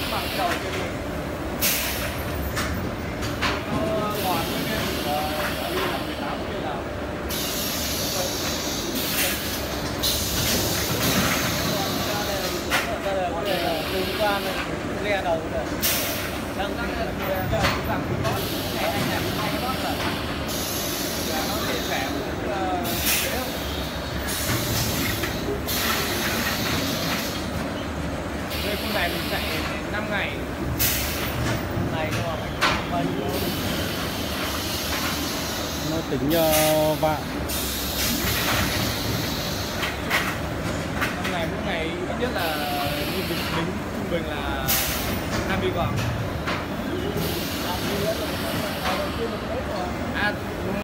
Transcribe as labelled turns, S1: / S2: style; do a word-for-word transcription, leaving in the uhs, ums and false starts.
S1: bằng đầu kia luôn. Nó ngọt nữa nghe. Ở đây là mười tám kia là từ qua le đầu rồi. Đang đang đang làm có này anh làm hai cái đó là là nó để khỏe dễ không? Đây con này mình chạy năm ngày. Này nhưng mà phải bao nhiêu?
S2: Nó tính uh, vạn.
S1: Năm ngày mỗi ngày ít nhất là như mình tính trung bình là hai mươi vòng. À,